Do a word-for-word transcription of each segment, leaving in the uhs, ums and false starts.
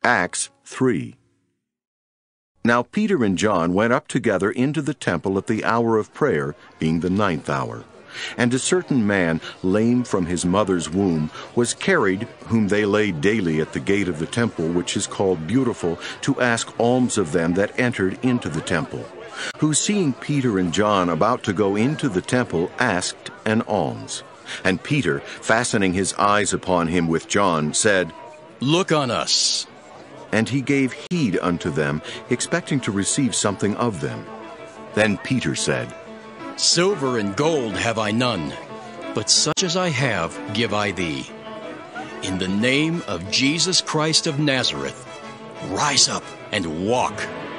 Acts three. Now Peter and John went up together into the temple at the hour of prayer, being the ninth hour. And a certain man, lame from his mother's womb, was carried, whom they laid daily at the gate of the temple, which is called Beautiful, to ask alms of them that entered into the temple, who, seeing Peter and John about to go into the temple, asked an alms. And Peter, fastening his eyes upon him with John, said, "Look on us." And he gave heed unto them, expecting to receive something of them. Then Peter said, "Silver and gold have I none, but such as I have give I thee. In the name of Jesus Christ of Nazareth, rise up and walk."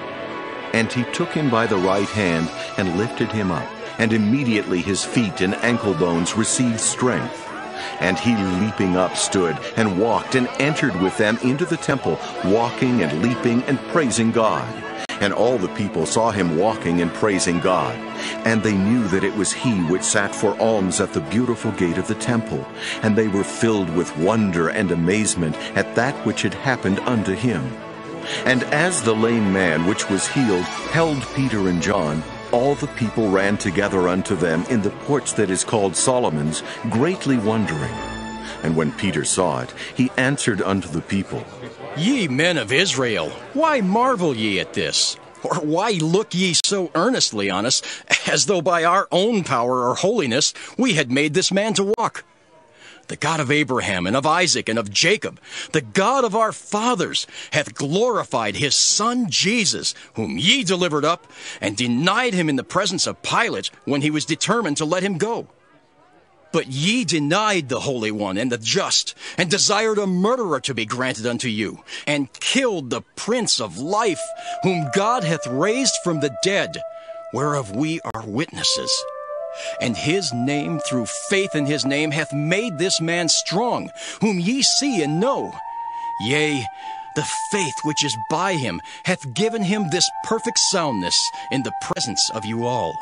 And he took him by the right hand and lifted him up, and immediately his feet and ankle bones received strength. And he, leaping up, stood and walked and entered with them into the temple, walking and leaping and praising God. And all the people saw him walking and praising God. And they knew that it was he which sat for alms at the beautiful gate of the temple. And they were filled with wonder and amazement at that which had happened unto him. And as the lame man which was healed held Peter and John, all the people ran together unto them in the porch that is called Solomon's, greatly wondering. And when Peter saw it, he answered unto the people, "Ye men of Israel, why marvel ye at this? Or why look ye so earnestly on us, as though by our own power or holiness we had made this man to walk? The God of Abraham and of Isaac and of Jacob, the God of our fathers, hath glorified his Son Jesus, whom ye delivered up, and denied him in the presence of Pilate when he was determined to let him go. But ye denied the Holy One and the Just, and desired a murderer to be granted unto you, and killed the Prince of Life, whom God hath raised from the dead, whereof we are witnesses. And his name, through faith in his name, hath made this man strong, whom ye see and know. Yea, the faith which is by him hath given him this perfect soundness in the presence of you all.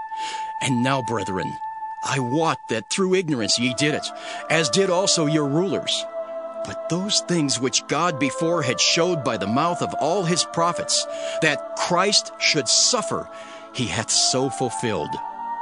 And now, brethren, I wot that through ignorance ye did it, as did also your rulers. But those things which God before had showed by the mouth of all his prophets, that Christ should suffer, he hath so fulfilled.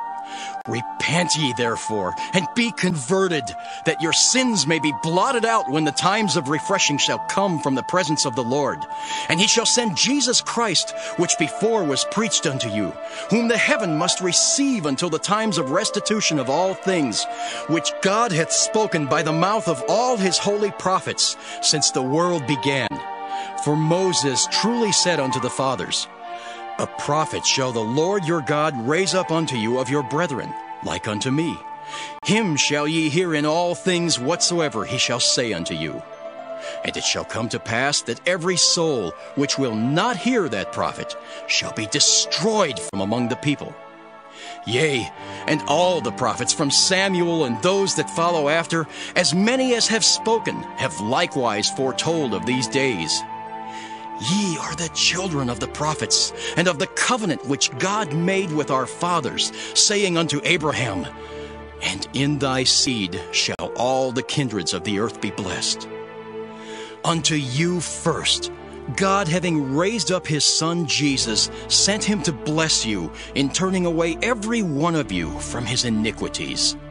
Repent ye therefore, and be converted, that your sins may be blotted out when the times of refreshing shall come from the presence of the Lord. And he shall send Jesus Christ, which before was preached unto you, whom the heaven must receive until the times of restitution of all things, which God hath spoken by the mouth of all his holy prophets, since the world began. For Moses truly said unto the fathers, A prophet shall the Lord your God raise up unto you of your brethren, like unto me. Him shall ye hear in all things whatsoever he shall say unto you. And it shall come to pass that every soul which will not hear that prophet shall be destroyed from among the people. Yea, and all the prophets from Samuel and those that follow after, as many as have spoken, have likewise foretold of these days. Ye are the children of the prophets, and of the covenant which God made with our fathers, saying unto Abraham, And in thy seed shall all the kindreds of the earth be blessed. Unto you first, God, having raised up his Son Jesus, sent him to bless you, in turning away every one of you from his iniquities.